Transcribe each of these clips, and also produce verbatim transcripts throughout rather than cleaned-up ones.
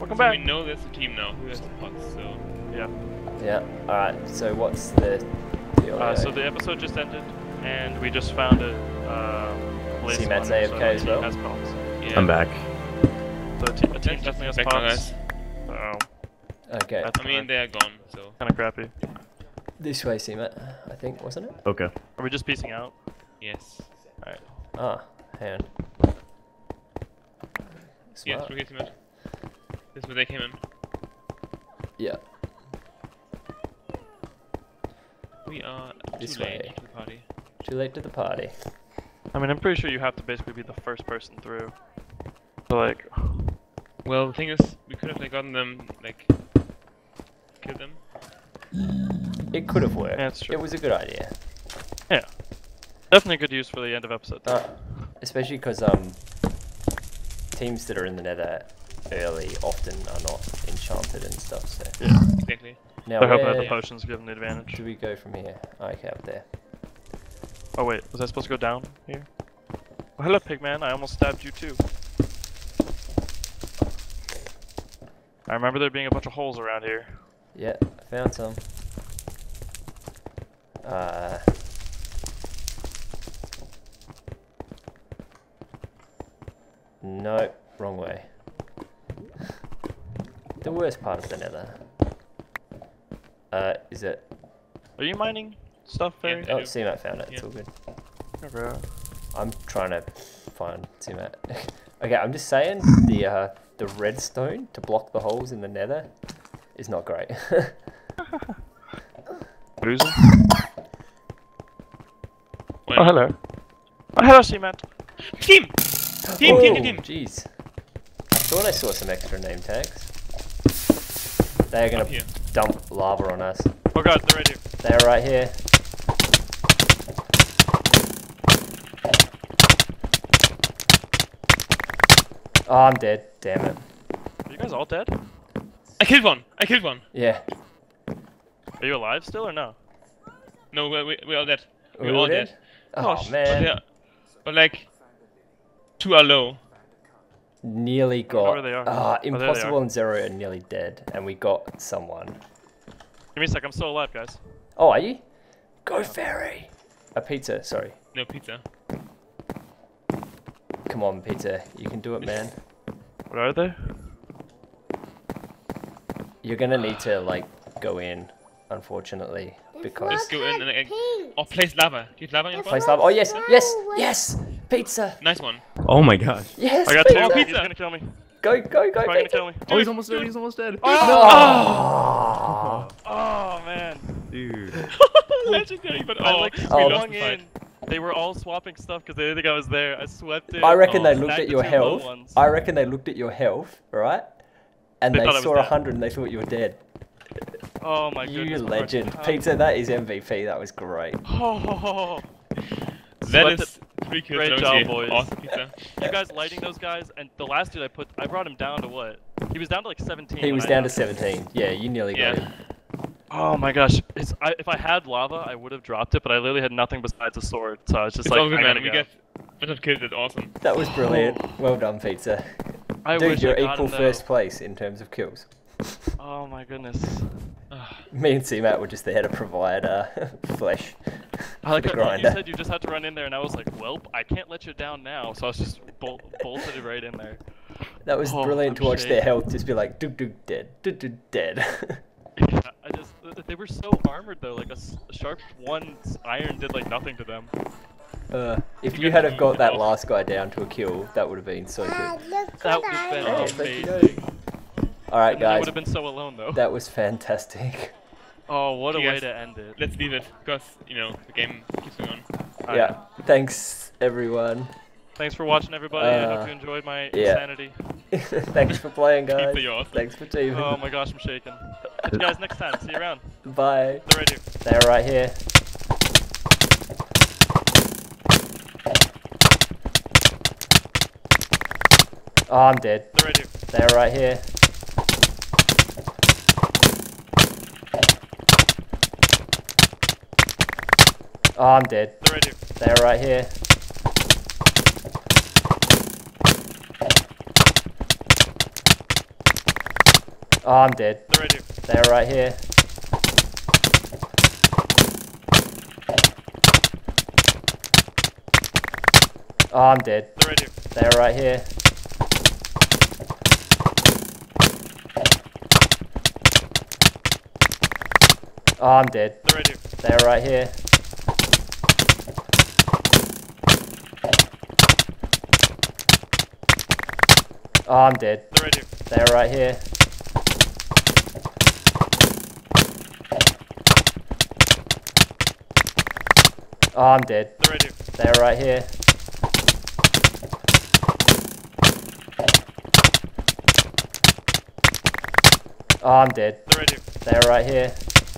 Welcome so back. we know there's a team now who has the pots, so... Yeah. Yeah, alright, so what's the deal? Uh, so the episode just ended, and we just found a uh, place See Matt's on it, A F K as so the team well? has pots. Yeah. I'm back. So the, te the team definitely has Back now, pots. guys. So Okay, that's I mean, they're gone, so... kind of crappy. this way, see Matt, I think, wasn't it? Okay. Are we just piecing out? Yes. Alright. Ah, hang on. Yes, Smart. we're getting it. This is where they came in. Yeah, We are This too late way. to the party. too late to the party. I mean, I'm pretty sure you have to basically be the first person through. So like, Well, the thing is, we could have like gotten them, like... killed them. It could have worked. Yeah, it's true. It was a good idea. yeah, definitely good use for the end of episode. Uh, especially because um, teams that are in the Nether early often are not enchanted and stuff. So Yeah. Exactly. now I hope I have the where potions give them the advantage. do we go from here? Oh, okay, up there. Oh wait, was I supposed to go down here? Oh, hello, Pigman. I almost stabbed you too. I remember there being a bunch of holes around here. Yeah, I found some. Uh, no, wrong way. The worst part of the Nether. Uh, is it? Are you mining stuff, Fairy? Yeah. Oh, do. C-Mat found it. It's Yeah. all good. Okay. I'm trying to find C-Mat. Okay, I'm just saying the uh, the redstone to block the holes in the Nether is not great. Loser. When- Oh, hello. Oh, hello, C-Mat. Team! Team, oh, team, team, team! Jeez. I thought I saw some extra name tags. They're gonna Up here. dump lava on us. Oh god, they're right here. They're right here. Oh, I'm dead. Damn it. Are you guys all dead? I killed one! I killed one! Yeah. Are you alive still or no? No, we're, we- we're all dead. We're We all dead? dead. Oh, sh- But, man. yeah, but like, two are low. Nearly don't know got. where they are. Ah, Oh, there they Impossible are. and Zero are nearly dead, and we got someone. Give me a sec, I'm still alive, guys. Oh, are you? Go Fairy! A pizza, sorry. No pizza. Come on, pizza. You can do it, man. What are they? You're gonna need to, like, go in, unfortunately, because... Let's go in and like, oh, place lava. Do you have lava in your Place box? lava. Oh, yes, yes, yes! Pizza! Nice one. Oh my gosh. Yes, I got pizza! two. He's pizza. gonna kill me. Go, go, go, Probably gonna pizza! kill me. Oh, he's almost dead. He's almost dead. Oh! Oh man. Dude. Legendary, but I oh, like we Oh. lost swung the fight. in. They were all swapping stuff because they didn't think I was there. I swept it. I reckon Oh. they looked Snagged at the your two low health. ones. I reckon they looked at your health, right? And They they, thought I was saw a dead. hundred and they thought you were dead. Oh my You goodness. legend. How- Pizza, that is M V P. That was great. Oh, That Swept is three kills. Great don't job, you? boys. Awesome pizza. you guys lighting those guys, and the last dude I put, I brought him down to what? He was down to like seventeen. He when was I down to knocked him. seventeen. Yeah, you nearly got Yeah. him. Oh my gosh! It's, I, if I had lava, I would have dropped it, but I literally had nothing besides a sword. So I was just It's like, all good, I man. gotta We go. get a bunch of kills. That's awesome. That was brilliant. Well done, Pizza. I Dude, wish you're I got equal him, though. first place in terms of kills. Oh my goodness. Me and C-Mat were just there to provide uh, flesh. I like the how you grinder. said you just had to run in there, and I was like, "Welp, I can't let you down now." So I was just bol bolted it right in there. That was Oh, brilliant I'm to watch their shaking. health just be like, dug dug dead, dug dug dead. Yeah, I just they were so armored though. Like a, s- a sharp one iron did like nothing to them. uh, if you had have got that last guy down to a kill, that would have been so good. That would have been Oh, thank you, amazing. All right, And then I guys, would have been so alone though. that was fantastic. Oh, what a You way guys- to end it. Let's leave it, because, you know, the game keeps going on. Alright. Yeah, thanks everyone. Thanks for watching, everybody. I Uh, hope you enjoyed my yeah. insanity. Thanks for playing, guys. Pizza, you're awesome. Thanks for teaming. Oh my gosh, I'm shaking. Catch you guys next time. See you around. Bye. They're right here. They're right here. Oh, I'm dead. They're right here. They're right here. Oh, I'm dead. They're right here. They're right here. Oh, I'm dead. They're right here. They're right here. Oh, I'm dead. They're right here. They're right here. Oh, I'm dead. They're right here. They're right here. Oh, I'm dead. They're right here. They're right here. Oh, I'm dead. They're right here. They're right here. Oh, I'm dead. They're right here. They're right here.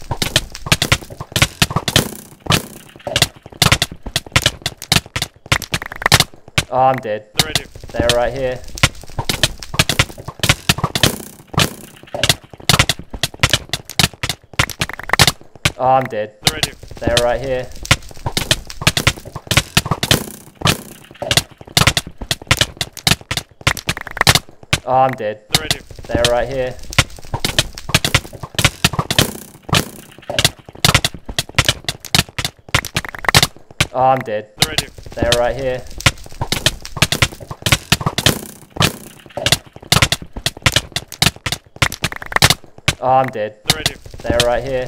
Oh, I'm dead. They're right here. They're right here. Oh, I'm dead. They're right here. They're right here. Oh, I'm dead. They're right here. They're right here. Oh, I'm dead. They're right here. They're right here. Oh, I'm dead. They're right here. They're right here.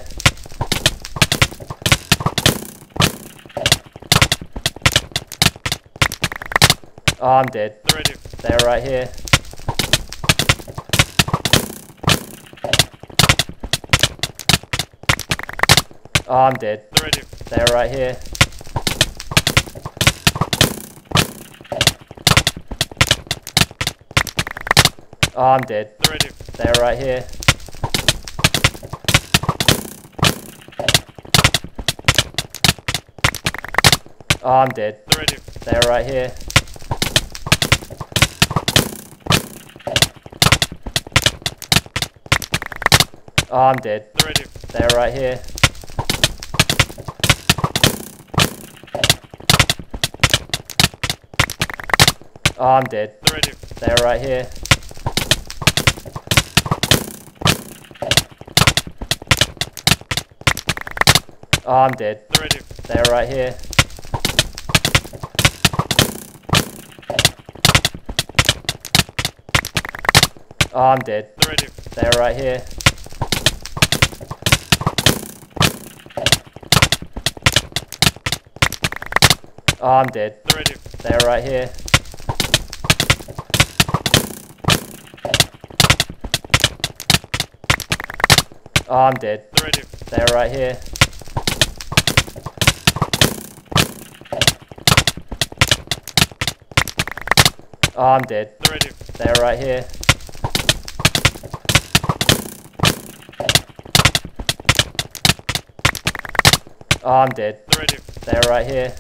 Oh, I'm dead. They're right here. They're right here. Oh, I'm dead. They're right here. They're right here. Oh, I'm dead. They're right here. They're right here. Oh, I'm dead. They're right here. They're right here. Oh, I'm dead. They're right here. They're right here. Oh, I'm dead. They're right here. They're right here. Oh, I'm dead. They're right here. They're right here. Oh, I'm dead. They're right here. They're right here. Oh, I'm dead. They're right here. They're right here. Oh, I'm dead. They're right here. They're right here. Oh, I'm dead. They're right here. They're right here. Oh, I'm dead. They're right here. They're right here.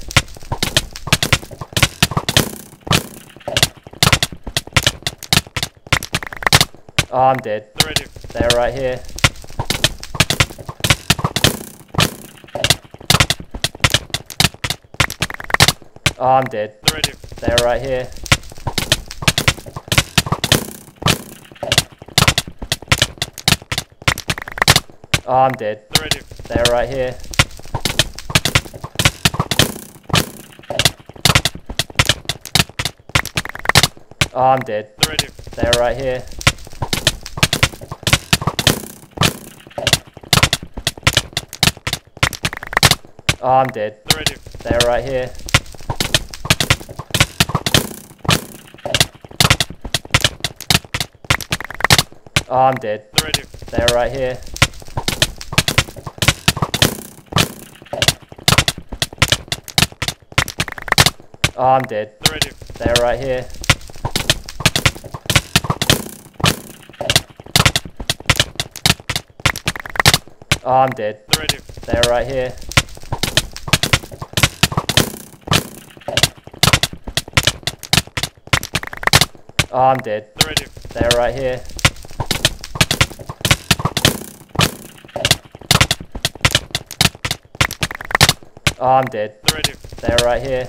Oh, I'm dead. They're right here. They're right here. Oh, I'm dead. They're right here. They're right here. Oh, I'm dead. They're right here. They're right here. Oh, I'm dead. They're right here. They're right here. Oh, I'm dead. They're right here. They're right here. Oh, I'm dead. They're right here. They're right here. Oh, I'm dead. They're right here. They're right here. Oh, I'm dead. They're right here. They're right here. Oh, I'm dead. They're right here. They're right here. Oh, I'm dead. They're right here. They're right here.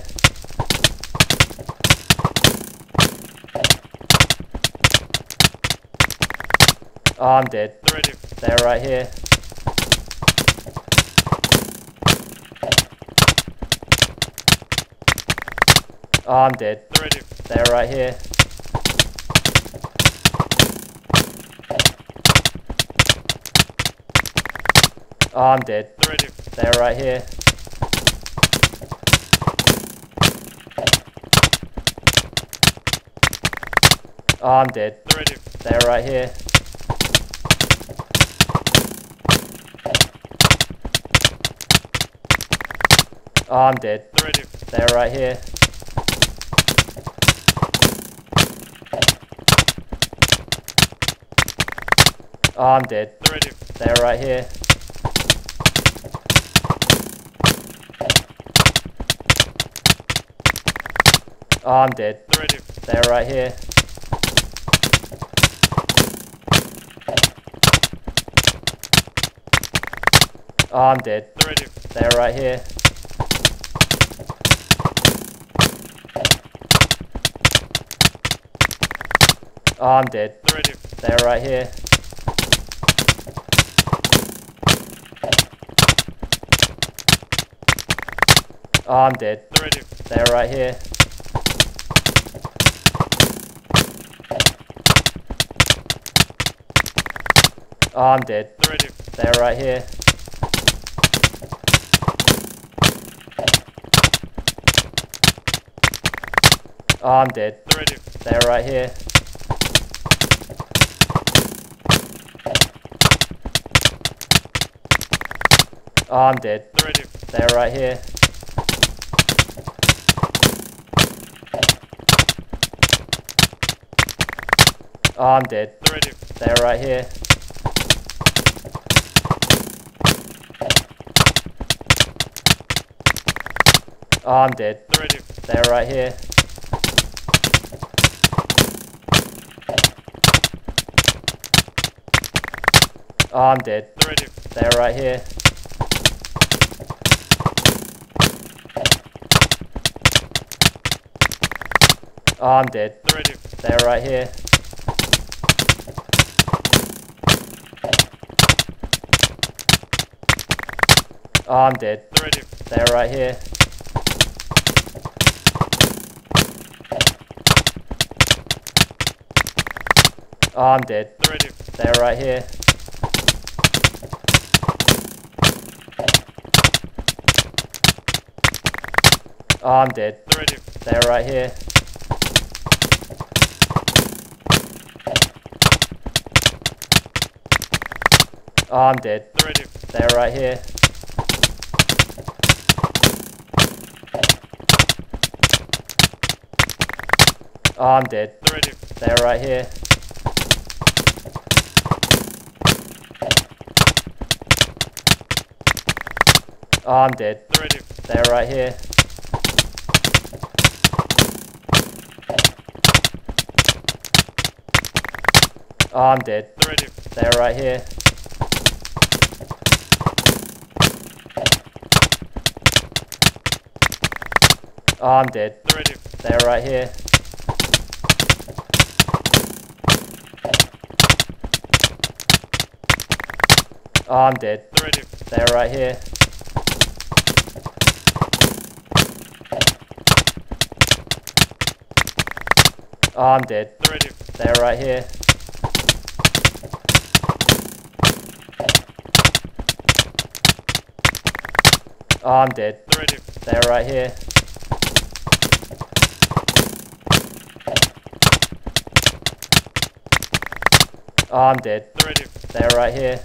Oh, I'm dead. They're right here. They're right here. Oh, I'm dead. They're right here. They're right here. Oh, I'm dead. They're right here. They're right here. Oh, I'm dead. They're right here. They're right here. Oh, I'm dead. They're right here. They're right here. Oh, I'm dead. They're right here. They're right here. Oh, I'm dead. They're right here. They're right here. Oh, I'm dead. They're right here. They're right here. Oh, I'm dead. They're right here. They're right here. Oh, I'm dead. They're right here. They're right here. Oh, I'm dead. They're right here. They're right here. Oh, I'm dead. They're right here. They're right here. Oh, I'm dead. They're right here. They're right here. Oh, I'm dead. They're right here. They're right here. Oh, I'm dead. They're right here. They're right here. Oh, I'm dead. They're right here. They're right here. Oh, I'm dead. They're right here. They're right here. Oh, I'm dead. They're right here. They're right here. Oh, I'm dead. They're right here. They're right here. Oh, I'm dead. They're right here. They're right here. Oh, I'm dead. They're right here. They're right here. Oh, I'm dead. They're right here. They're right here. Oh, I'm dead. They're right here. They're right here. Oh, I'm dead. They're right here. They're right here. Oh, I'm dead. They're right here. They're right here. Oh, I'm dead. They're right here. They're right here. Oh, I'm dead. They're right here. They're right here. Oh, I'm dead. They're right here. They're right here. Oh, I'm dead. They're right here. They're right here.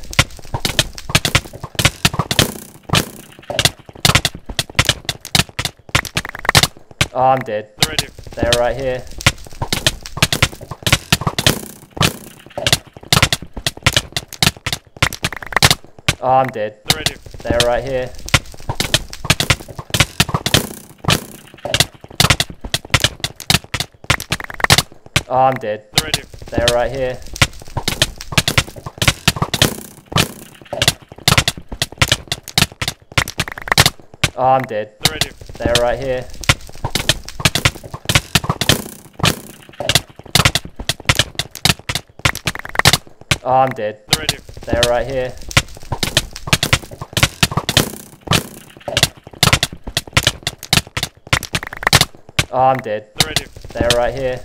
Oh, I'm dead. They're right here. They're right here. Oh, I'm dead. They're right here. They're right here. Oh, I'm dead. They're right here. They're right here. Oh, I'm dead. They're right here. They're right here. Oh, I'm dead. They're right here. They're right here. Oh, I'm dead. They're right here. They're right here.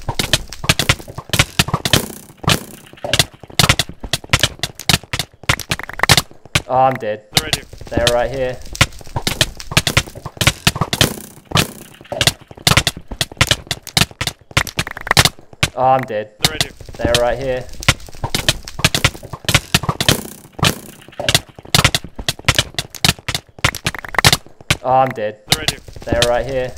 Oh, I'm dead. They're right here. They're right here. Oh, I'm dead. They're right here. They're right here. Oh, I'm dead. They're right here. They're right here.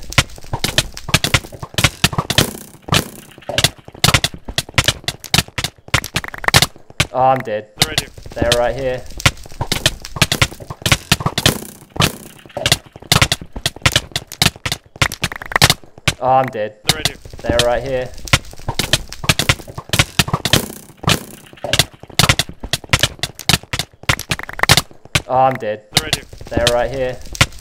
Oh, I'm dead. They're right here. They're right here. Oh, I'm dead. They're right here. They're right here. Oh, I'm dead. They're right here. They're right here.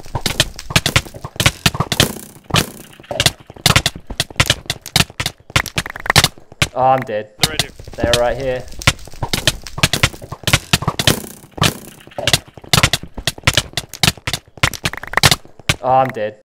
Oh, I'm dead. They're right here. They're right here. Oh, I'm dead.